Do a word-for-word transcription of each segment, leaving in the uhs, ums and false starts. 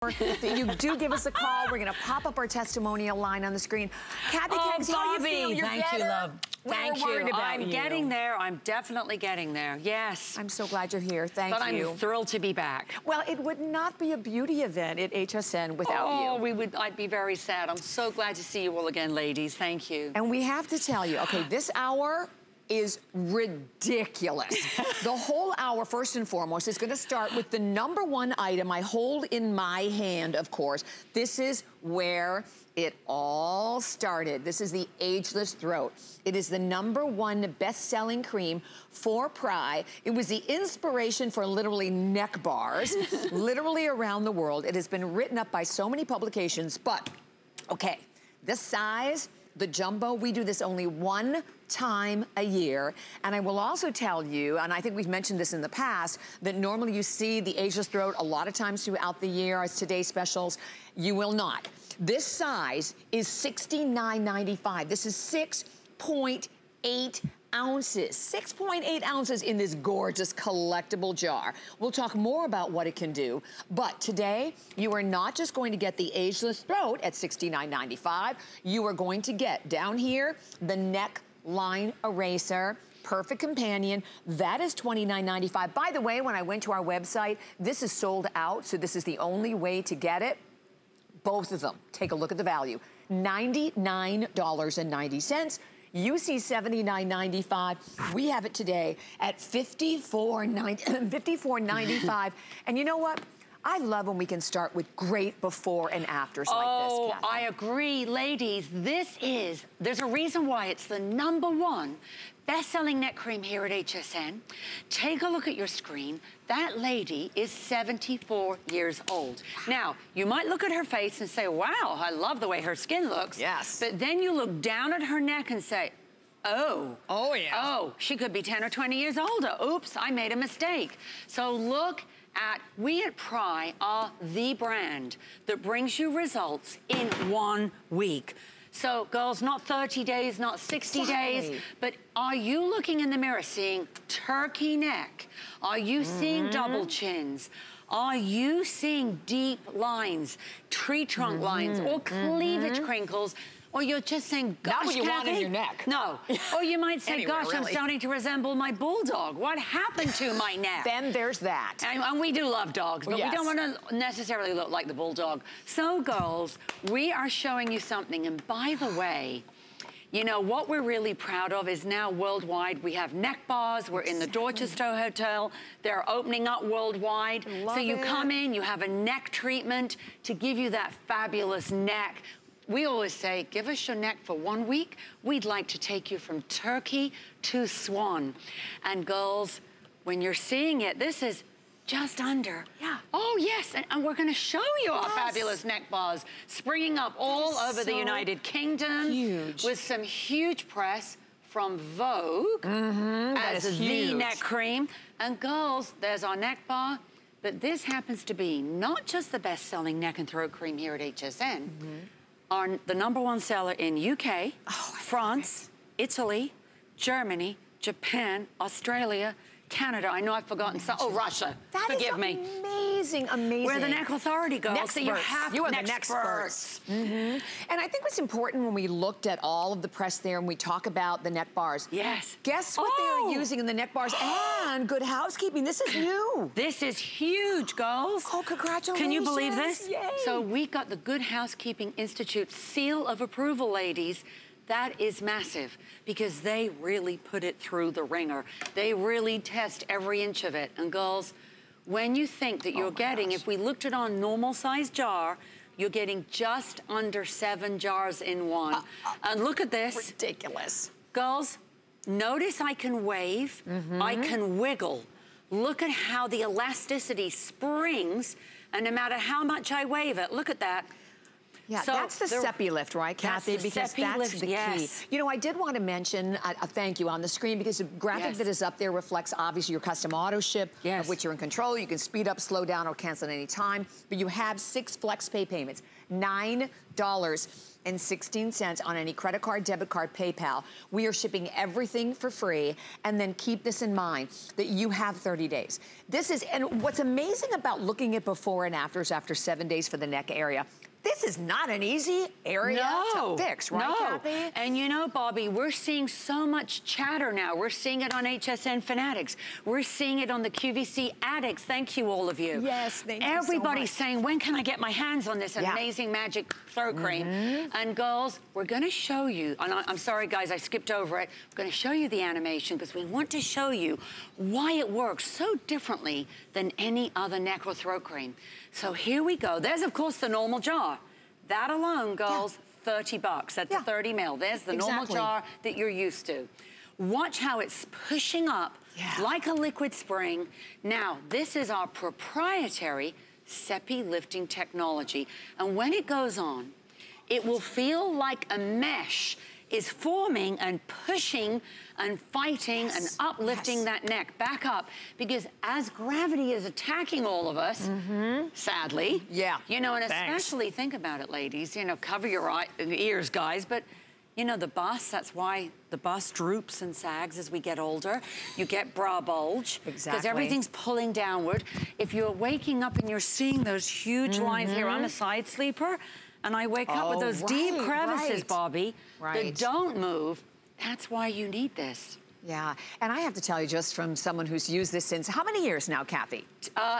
that you do give us a call. We're gonna pop up our testimonial line on the screen. Kathy oh, Keggs, how Bobby, you feel? You're thank better? you, love. Thank We're you. about I'm you. getting there. I'm definitely getting there. Yes. I'm so glad you're here. Thank but you. But I'm thrilled to be back. Well, it would not be a beauty event at H S N without oh, you. Oh, we would. I'd be very sad. I'm so glad to see you all again, ladies. Thank you. And we have to tell you, okay, this hour is ridiculous. The whole hour, first and foremost, is gonna start with the number one item I hold in my hand, of course. This is where it all started. This is the Ageless Throat. It is the number one best-selling cream for Pry. It was the inspiration for literally neck bars, literally around the world. It has been written up by so many publications, but, okay, this size, the jumbo, we do this only one time a year. And I will also tell you, and I think we've mentioned this in the past, that normally you see the Ageless Throat a lot of times throughout the year as today's specials. You will not. This size is sixty-nine ninety-five. This is six point eight ounces. six point eight ounces in this gorgeous collectible jar. We'll talk more about what it can do, but today you are not just going to get the Ageless Throat at sixty-nine ninety-five. You are going to get down here the neck line eraser. Perfect companion. That is twenty-nine ninety-five. By the way, when I went to our website, this is sold out, so this is the only way to get it. Both of them. Take a look at the value. ninety-nine ninety. You see seventy-nine ninety-five. We have it today at fifty-four ninety-five. And you know what? I love when we can start with great before and afters oh, like this, Kathy. I agree, ladies. This is, there's a reason why it's the number one best-selling neck cream here at H S N. Take a look at your screen. That lady is seventy-four years old. Now, you might look at her face and say, wow, I love the way her skin looks. Yes. But then you look down at her neck and say, oh. Oh, yeah. Oh, she could be ten or twenty years older. Oops, I made a mistake. So look at, we at Pry are the brand that brings you results in one week. So girls, not thirty days, not sixty exactly. days, but are you looking in the mirror seeing turkey neck? Are you mm-hmm. seeing double chins? Are you seeing deep lines, tree trunk mm-hmm. lines, or cleavage mm-hmm. crinkles? Or you're just saying, gosh, not what you Kathy, want in your neck. No. Or you might say, Anywhere, gosh, really. I'm starting to resemble my bulldog. What happened to my neck? Then there's that. And, and we do love dogs, but yes. we don't want to necessarily look like the bulldog. So, girls, we are showing you something. And by the way, you know, what we're really proud of is now worldwide, we have neck bars. We're in the Dorchester Hotel. They're opening up worldwide. Love so you it. come in, you have a neck treatment to give you that fabulous neck. We always say, give us your neck for one week. We'd like to take you from turkey to swan. And girls, when you're seeing it, this is just under. Yeah. Oh, yes, and, and we're gonna show you our yes. fabulous neck bars springing up all over so the United Kingdom. Huge. With some huge press from Vogue mm-hmm, as the huge. neck cream. And girls, there's our neck bar. But this happens to be not just the best-selling neck and throat cream here at H S N, mm-hmm. are the number one seller in U K, oh, France, Italy, Germany, Japan, Australia, Canada. I know I've forgotten some. Oh, Russia. That Forgive is me. amazing, amazing. We're the neck authority, girls. Neck so you have you are neck the neck experts. Mm-hmm. And I think what's important when we looked at all of the press there and we talk about the neck bars. Yes. Guess what oh. they are using in the neck bars and Good Housekeeping. This is new. This is huge, girls. Oh, congratulations. Can you believe this? Yay. So we got the Good Housekeeping Institute seal of approval, ladies. That is massive because they really put it through the ringer. They really test every inch of it. And girls, when you think that you're oh getting, gosh. if we looked at our normal size jar, you're getting just under seven jars in one. Uh, uh, and look at this. Ridiculous. Girls, notice I can wave, mm-hmm. I can wiggle. Look at how the elasticity springs, and no matter how much I wave it, look at that. Yeah, so that's the Seppi lift, right, Kathy? That's the because Seppi that's lift, the yes. key. You know, I did want to mention a, a thank you on the screen because the graphic Yes. that is up there reflects obviously your custom auto ship, yes. of which you're in control. You can speed up, slow down, or cancel at any time. But you have six flex pay payments, nine dollars and sixteen cents on any credit card, debit card, PayPal. We are shipping everything for free. And then keep this in mind, that you have thirty days. This is, and what's amazing about looking at before and afters after seven days for the neck area, this is not an easy area no, to fix, right, no. Kathy? And you know, Bobbi, we're seeing so much chatter now. We're seeing it on H S N Fanatics. We're seeing it on the Q V C addicts. Thank you, all of you. Yes, thank you so Everybody's much. saying, when can I get my hands on this Yeah. amazing magic throat cream? Mm-hmm. And girls, we're gonna show you, and I, I'm sorry guys, I skipped over it. We're gonna show you the animation because we want to show you why it works so differently than any other neck or throat cream. So here we go. There's of course the normal jar. That alone, girls, yeah. thirty bucks. That's yeah. a thirty mil. There's the exactly. normal jar that you're used to. Watch how it's pushing up yeah. like a liquid spring. Now, this is our proprietary Seppi lifting technology. And when it goes on, it will feel like a mesh is forming and pushing and fighting yes. and uplifting yes. that neck back up, because as gravity is attacking all of us, mm-hmm. sadly, yeah, you know, and Thanks. especially think about it, ladies, you know, cover your eye, ears, guys, but you know, the bust, that's why the bust droops and sags as we get older. You get bra bulge. Exactly. Because everything's pulling downward. If you're waking up and you're seeing those huge mm-hmm. lines here, I'm a side sleeper, and I wake up oh, with those right, deep crevices, right. Bobbi, right. that don't move. That's why you need this. Yeah, and I have to tell you, just from someone who's used this since, how many years now, Kathy? Uh,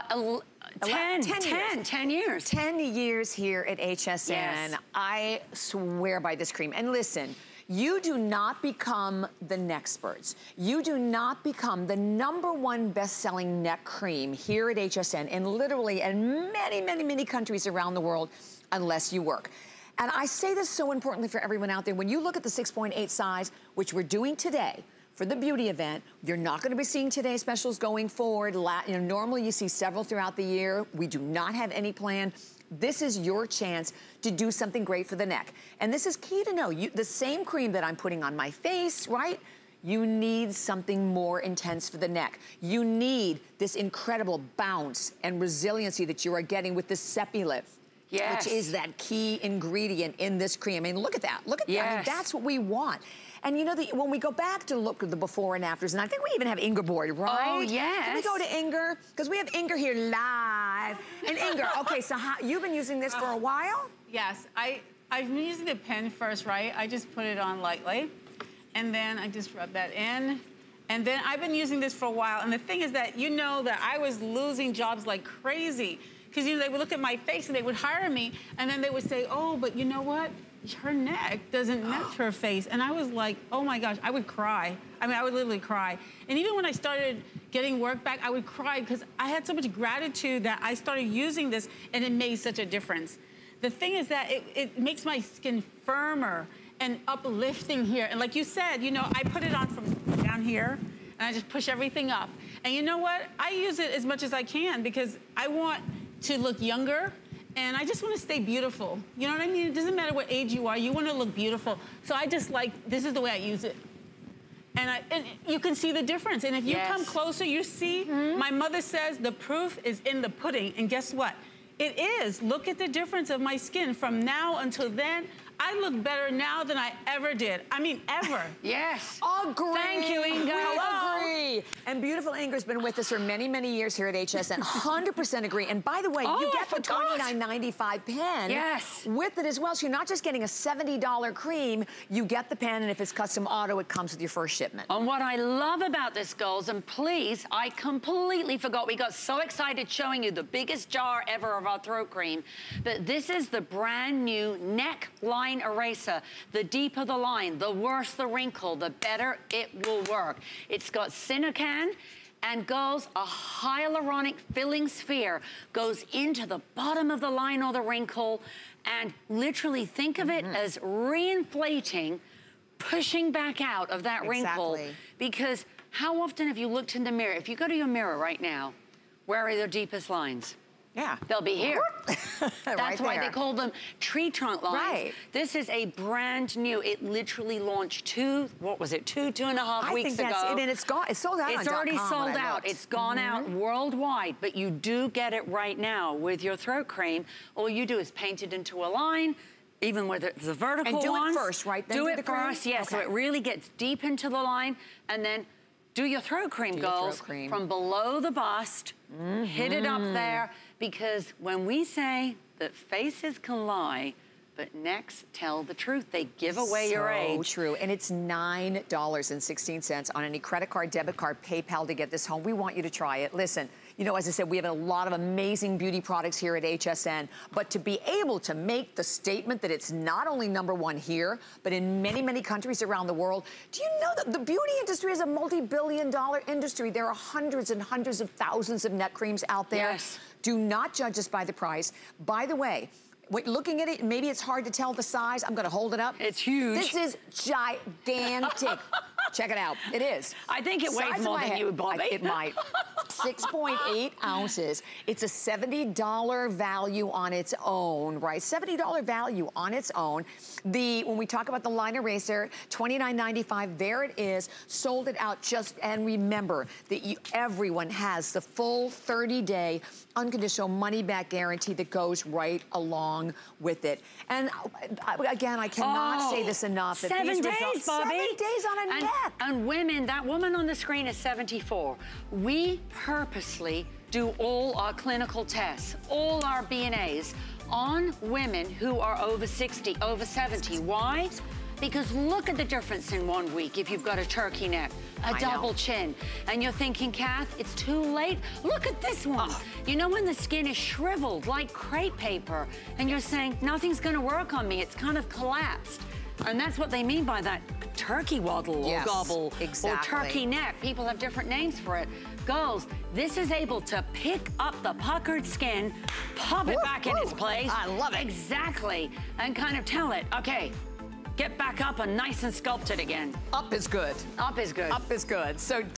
ten, ten, ten, years. ten years. ten years here at H S N. Yes. I swear by this cream. And listen, you do not become the Nexperts. You do not become the number one best-selling neck cream here at H S N, and literally in many, many, many countries around the world, unless you work. And I say this so importantly for everyone out there. When you look at the six point eight size, which we're doing today, for the beauty event, you're not gonna be seeing today's specials going forward. La you know, normally you see several throughout the year. We do not have any planned. This is your chance to do something great for the neck. And this is key to know. You, the same cream that I'm putting on my face, right? You need something more intense for the neck. You need this incredible bounce and resiliency that you are getting with the Seppi lift. Yes. Which is that key ingredient in this cream. I mean, look at that. Look at yes. that. I mean, that's what we want. And you know, the, when we go back to look at the before and afters, and I think we even have Inger Boyd, right? Oh, yes. Can we go to Inger? Because we have Inger here live. And Inger, okay, so how, you've been using this for a while? Yes, I, I've been using the pen first, right? I just put it on lightly, and then I just rub that in. And then I've been using this for a while, and the thing is that you know that I was losing jobs like crazy. Because you know, they would look at my face and they would hire me, and then they would say, oh, but you know what? Her neck doesn't match her face. And I was like, oh my gosh, I would cry. I mean, I would literally cry. And even when I started getting work back, I would cry because I had so much gratitude that I started using this and it made such a difference. The thing is that it, it makes my skin firmer and uplifting here. And like you said, you know, I put it on from down here and I just push everything up. And you know what? I use it as much as I can because I want to look younger, and I just want to stay beautiful. You know what I mean? It doesn't matter what age you are, you want to look beautiful. So I just like, this is the way I use it. And, I, and you can see the difference. And if you yes. come closer, you see, mm-hmm. my mother says the proof is in the pudding. And guess what? It is. Look at the difference of my skin from now until then. I look better now than I ever did. I mean, ever. Yes. Agree. Thank you, Inger. Hello. Agree. And beautiful Inger's been with us for many, many years here at H S N. one hundred percent agree. And by the way, oh, you get I the twenty-nine ninety-five pen yes. with it as well. So you're not just getting a seventy dollar cream, you get the pen, and if it's custom auto, it comes with your first shipment. And what I love about this, girls, and please, I completely forgot. We got so excited showing you the biggest jar ever of our throat cream. But this is the brand new neck line eraser. The deeper the line, the worse the wrinkle, the better it will work. It's got Sinocan, and girls, a hyaluronic filling sphere goes into the bottom of the line or the wrinkle, and literally think of it mm-hmm. as reinflating, pushing back out of that wrinkle. Exactly. Because how often have you looked in the mirror? If you go to your mirror right now, where are the deepest lines? Yeah. They'll be here. That's right why there. they call them tree trunk lines. Right. This is a brand new, it literally launched two, what was it, two, two and a half I weeks think that's ago. it, and it's gone. It's sold out. It's on already .com sold when I out. looked. It's gone Mm-hmm. out worldwide, but you do get it right now with your throat cream. All you do is paint it into a line, even with the vertical And do ones. it first, right? Then do, do it the cream? first, yeah, so Okay. it really gets deep into the line, and then do your throat cream, Do your throat girls, cream. from below the bust, mm-hmm. hit it up there, because when we say that faces can lie, but necks tell the truth, they give away so your age. So true, and it's nine dollars and sixteen cents on any credit card, debit card, PayPal to get this home. We want you to try it. Listen, you know, as I said, we have a lot of amazing beauty products here at H S N, but to be able to make the statement that it's not only number one here, but in many, many countries around the world, do you know that the beauty industry is a multi-billion dollar industry? There are hundreds and hundreds of thousands of neck creams out there. Yes. Do not judge us by the price. By the way, Wait, looking at it, maybe it's hard to tell the size. I'm gonna hold it up. It's huge. This is gigantic. Check it out. It is. I think it Size weighs of more my than head. you, Bobby. I- It might. six point eight ounces. It's a seventy dollar value on its own, right? seventy dollar value on its own. The when we talk about the line eraser, twenty-nine ninety-five, there it is. Sold it out just, and remember that you, everyone has the full thirty day unconditional money-back guarantee that goes right along with it. And uh, again, I cannot Oh, say this enough. That seven these days, results, Bobby. Seven days on a and, neck. And women, that woman on the screen is seventy-four. We purposely do all our clinical tests, all our B N As on women who are over sixty, over seventy. Why? Because look at the difference in one week if you've got a turkey neck, a I double know. chin, and you're thinking, Kath, it's too late. Look at this one. Oh. You know when the skin is shriveled like crepe paper, and you're saying, nothing's gonna work on me, it's kind of collapsed. And that's what they mean by that turkey waddle Yes, or gobble exactly. or turkey neck. People have different names for it. Girls, this is able to pick up the puckered skin, pop it Woo, back in woo. its place. I love it. Exactly. And kind of tell it, okay, get back up and nice and sculpted again. Up is good. Up is good. Up is good. So